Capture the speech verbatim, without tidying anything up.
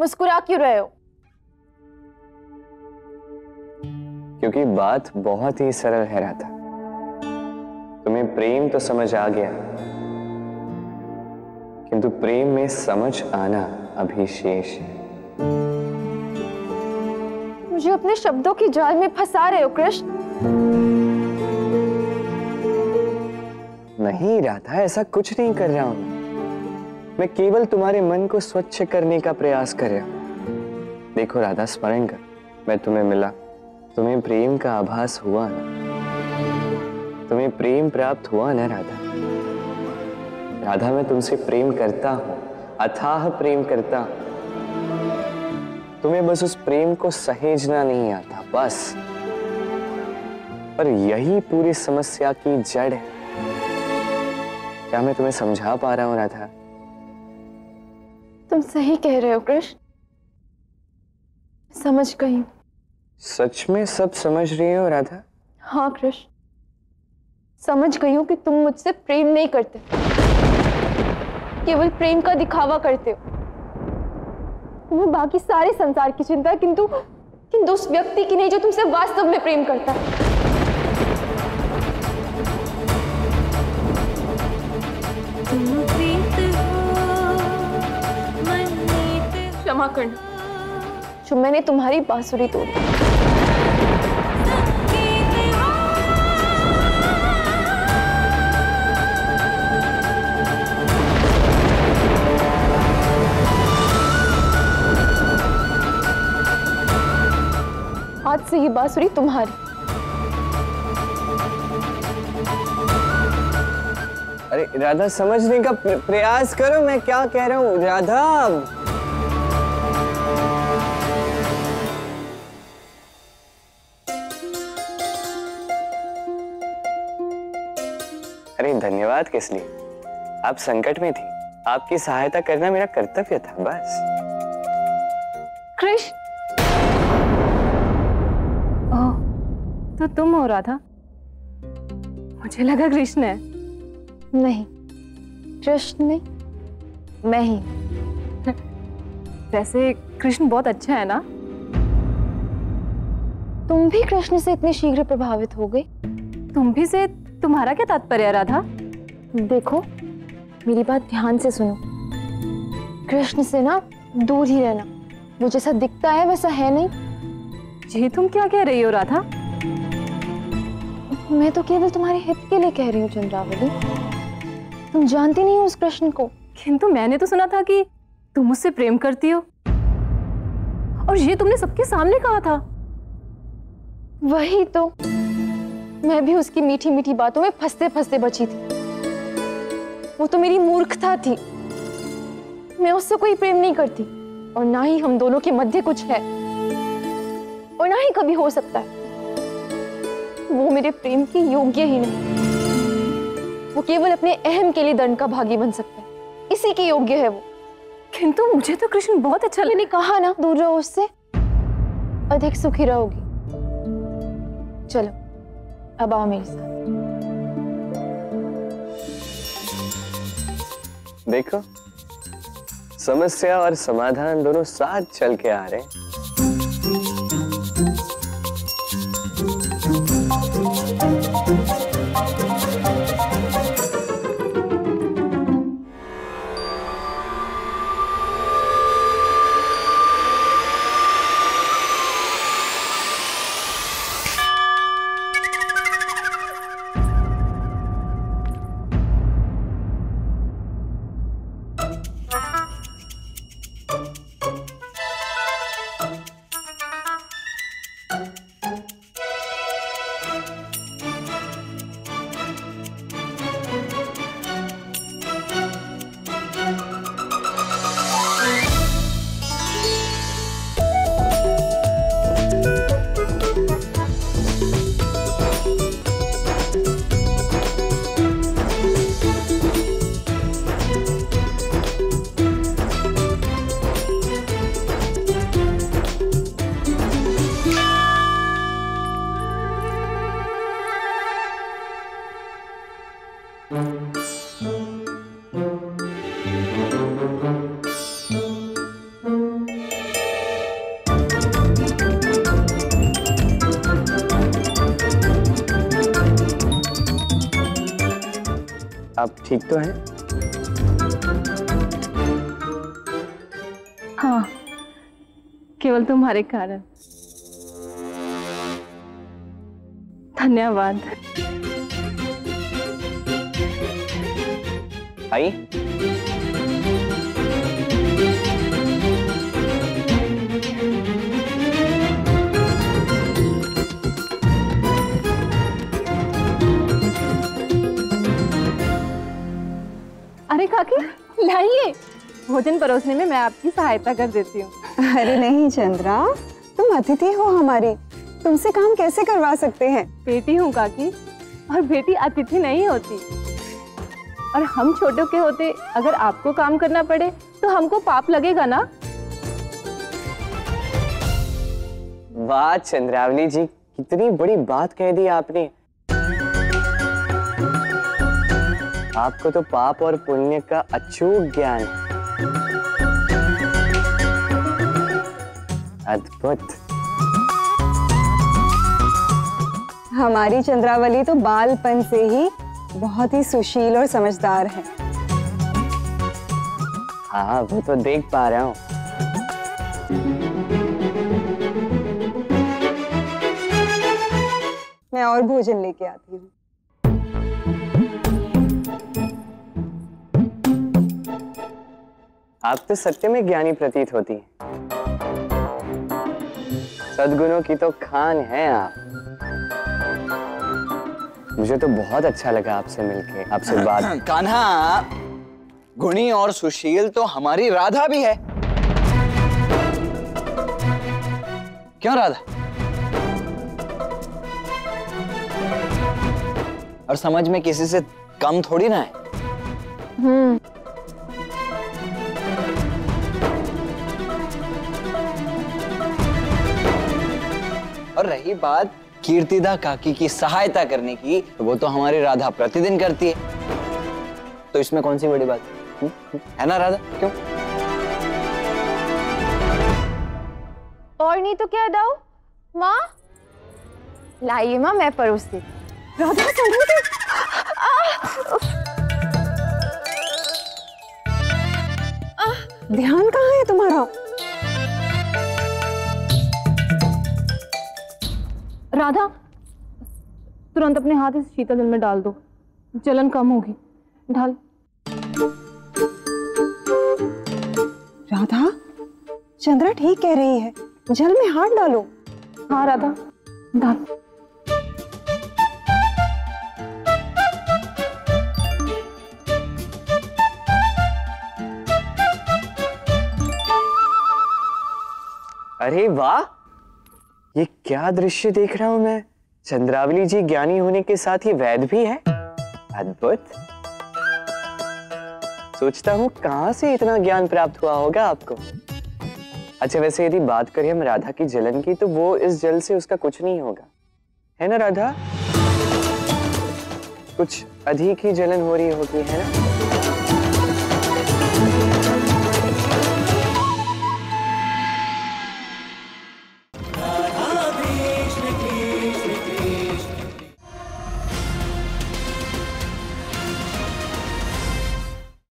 मुस्कुरा क्यों रहे हो? क्योंकि बात बहुत ही सरल है राधा। तुम्हें प्रेम तो समझ आ गया, किंतु प्रेम में समझ आना अभी शेष है। मुझे अपने शब्दों की जाल में फंसा रहे हो कृष्ण। नहीं राधा, ऐसा कुछ नहीं कर रहा हूं। मैं केवल तुम्हारे मन को स्वच्छ करने का प्रयास कर रहा हूं। देखो राधा, स्मरण कर, मैं तुम्हें मिला, तुम्हें प्रेम का आभास हुआ ना? तुम्हें प्रेम प्राप्त हुआ ना राधा? राधा, मैं तुमसे प्रेम करता हूं, अथाह प्रेम करता हूं। तुम्हें बस उस प्रेम को सहेजना नहीं आता, बस। पर यही पूरी समस्या की जड़ है। क्या मैं तुम्हें समझा पा रहा हूं राधा? तुम सही कह रहे हो कृष्ण, समझ गई। सच में सब समझ रही हो राधा? हाँ कृष्ण, समझ गई हूं कि तुम मुझसे प्रेम नहीं करते, केवल प्रेम का दिखावा करते हो। तुम्हें बाकी सारे संसार की चिंता है, किंतु किंतु उस व्यक्ति की नहीं जो तुमसे वास्तव में प्रेम करता है। क्षमा करना जो मैंने तुम्हारी बांसुरी तोड़ी। आज से ये बांसुरी तुम्हारी। अरे राधा, समझने का प्रयास करो, मैं क्या कह रहा हूँ राधा। अरे धन्यवाद किस लिए? आप संकट में थी, आपकी सहायता करना मेरा कर्तव्य था, बस। कृष्ण, ओह, तो तुम हो राधा? मुझे लगा कृष्ण है। नहीं, कृष्ण नहीं, मैं ही। वैसे कृष्ण बहुत अच्छा है ना? तुम भी कृष्ण से इतनी शीघ्र प्रभावित हो गई? तुम भी से तुम्हारा क्या तात्पर्य है राधा? देखो, मेरी बात ध्यान से सुनो। कृष्ण से ना दूर ही रहना। वो जैसा दिखता है वैसा है नहीं। जी तुम क्या कह रही हो राधा? मैं तो केवल तुम्हारे हित के लिए कह रही हूँ चंद्रावली। तुम जानती नहीं हो उस कृष्ण को। किंतु मैंने तो सुना था कि तुम मुझसे प्रेम करती हो, और ये तुमने सबके सामने कहा था। वही तो, मैं भी उसकी मीठी मीठी बातों में फंसते फंसते बची थी। वो तो मेरी मूर्खता थी। मैं उससे कोई प्रेम नहीं करती, और ना ही हम दोनों के मध्य कुछ है, और ना ही कभी हो सकता है। वो मेरे प्रेम के योग्य ही नहीं। वो केवल अपने अहम के लिए दंड का भागी बन सकता है, इसी के योग्य है वो। किंतु मुझे तो कृष्ण बहुत अच्छा लगा। मैंने कहा ना, दूर रहो उससे, अधिक सुखी रहोगी। चलो अब आओ मेरे साथ। देखो, समस्या और समाधान दोनों साथ चल के आ रहे हैं। आप ठीक तो हैं? हाँ, केवल तुम्हारे कारण। धन्यवाद। आई अरे काकी, लाइए, भोजन परोसने में मैं आपकी सहायता कर देती हूँ। अरे नहीं चंद्रा, तुम अतिथि हो हमारी, तुमसे काम कैसे करवा सकते हैं? बेटी हूँ काकी, और बेटी अतिथि नहीं होती। और हम छोटों के होते अगर आपको काम करना पड़े तो हमको पाप लगेगा ना। वाह चंद्रावली जी, कितनी बड़ी बात कह दी आपने। आपको तो पाप और पुण्य का अचूक ज्ञान है। अद्भुत। हमारी चंद्रावली तो बालपन से ही बहुत ही सुशील और समझदार है। हाँ, वो तो देख पा रहा हूँ। मैं और भोजन लेके आती हूँ। आप तो सत्य में ज्ञानी प्रतीत होती हैं। सद्गुणों की तो खान है आप। मुझे तो बहुत अच्छा लगा आपसे मिलके, आपसे बात। कान्हा, गुणी और सुशील तो हमारी राधा भी है। क्यों राधा? और समझ में किसी से कम थोड़ी ना है। हम्म। और रही बात कीर्तिदा काकी की सहायता करने की, तो वो तो हमारी राधा प्रतिदिन करती है, तो इसमें कौन सी बड़ी बात है, है ना राधा? क्यों? और नहीं तो क्या दाऊ? माँ लाइए माँ, मैं परोसती। राधा संभल के। ध्यान कहाँ है तुम्हारा? राधा, तुरंत अपने हाथ इस शीतल जल में डाल दो, जलन कम होगी। डाल। राधा, चंद्रा ठीक कह रही है, जल में हाथ डालो। हाँ राधा, डाल। अरे वाह, ये क्या दृश्य देख रहा हूं मैं। चंद्रावली जी ज्ञानी होने के साथ ही वैद भी है। अद्भुत। सोचता हूँ कहां से इतना ज्ञान प्राप्त हुआ होगा आपको। अच्छा, वैसे यदि बात करें हम राधा की जलन की, तो वो इस जल से उसका कुछ नहीं होगा, है ना राधा? कुछ अधिक ही जलन हो रही होगी, है ना?